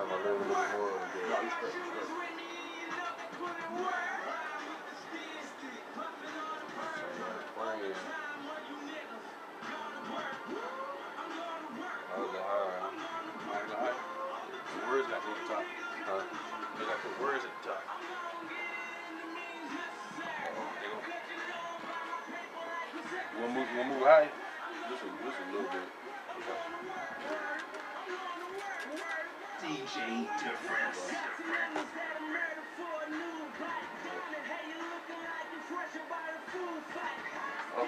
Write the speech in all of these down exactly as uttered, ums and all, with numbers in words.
I'm a little bit more of it. No, you straight, you straight. Words got to be at the top. Huh? They got to put words at the top. You want to move, you want to move high? Just a, just a little bit. Okay. D J Difference. Oh.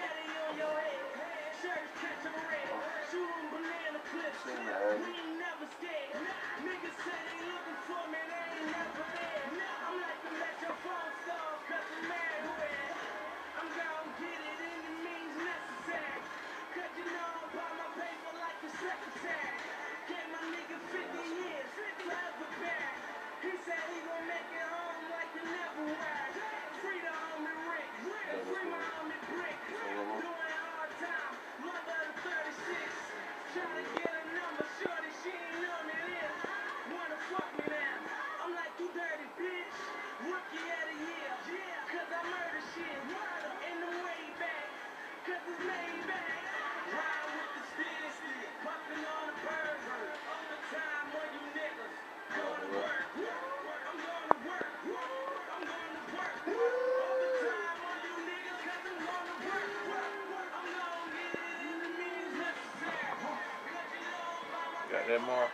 Got that more.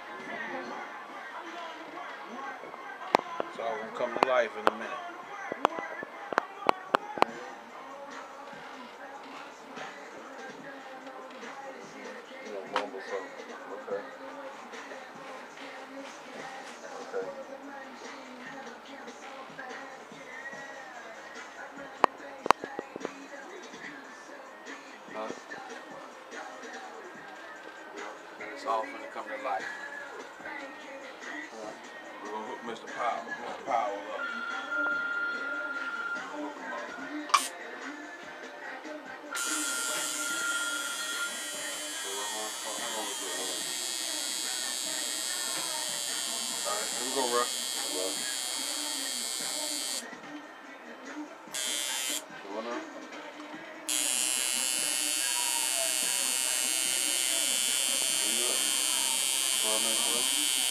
It's all gonna come to life in a minute. You know, mumble something. Okay. Okay. Huh? It's all gonna come to life. We're gonna hook Mister Powell, Mister Powell up. Hook him up. Alright, here we go, Russ. Going on? twelve minutes left.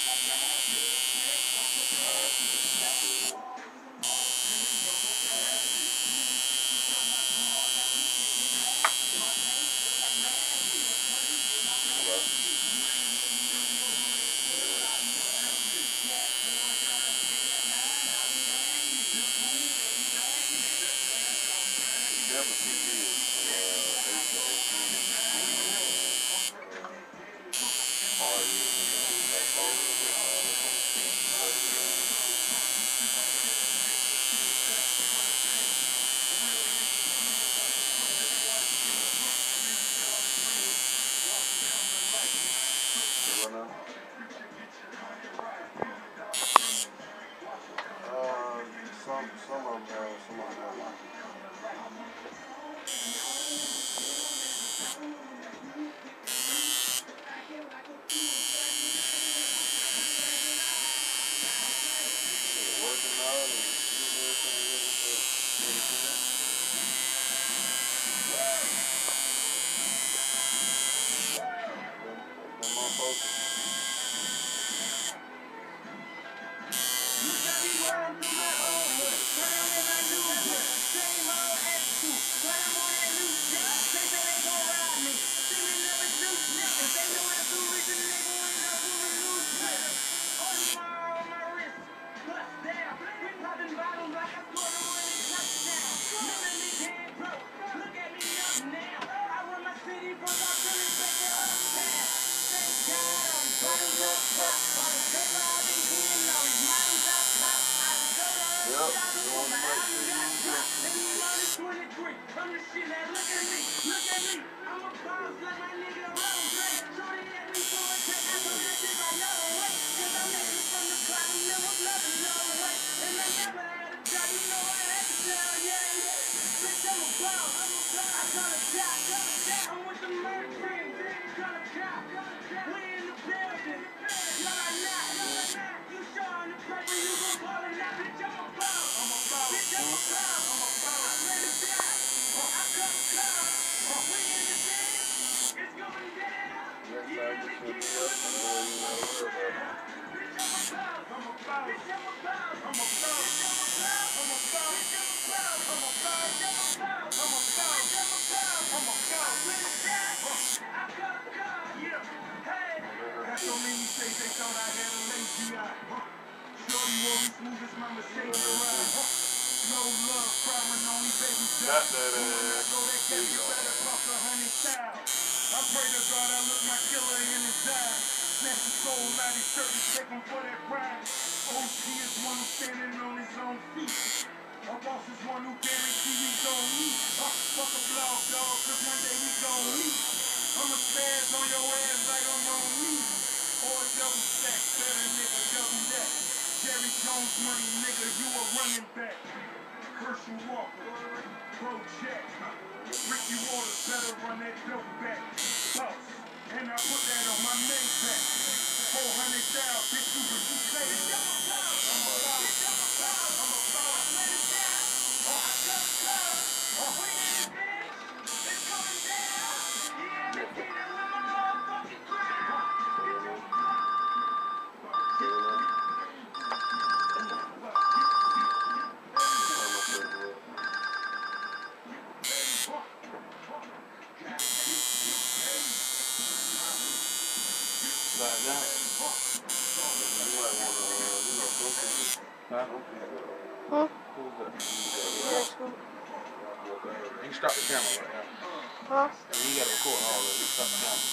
Some, some of them have, some of them have like working out and doing everything. Them motherfuckers. Yep, I'm the shit, man. Look at me, look at me. I'm a boss like my nigga Rose. Shorty at me for a check. I told that shit I know way. Cause I'm making from the clock. I'm never loving no way. And I never had a job. You know I had to tell, yeah, yeah. Bitch, I'm a boss. I call a shot. I'm with the murder team. Call a cop. We in the building. Y'all are not. So many say they thought I had a lazy eye. Shorty wore me smooth as my Mercedes ride. No love, cry when only baby die. Got that When I ass. go, that cat you better pop a hundred style. I pray to God I look my killer in his eye. Snatch his soul out his shirt and take him for that pride. O G is one who's standing on his own feet. A boss is one who guarantee we gon' meet. Uh, fuck a blog dog, cause one day we gon' meet. I'ma spaz on your ass like I'm on me. Or a double stack, better nigga, double that. Jerry Jones money, nigga, you a running back. Herschel Walker, Bro Jack. Ricky Waters better run that dope back. Boss, and I put that on my main back. four hundred thousand, bitch, you what you say. I'm a boss, I'm a boss, I'm a boss, let it down. Oh, I got a car. Oh, we in it, bitch. It's going down. Yeah, let's get it with my motherfucking ground. Slide down. You might want to, uh, you know, go to the... Huh? Huh? Who's that? Yes, sir. You can stop the camera right now. Huh? You got to record all of it. You can stop the camera.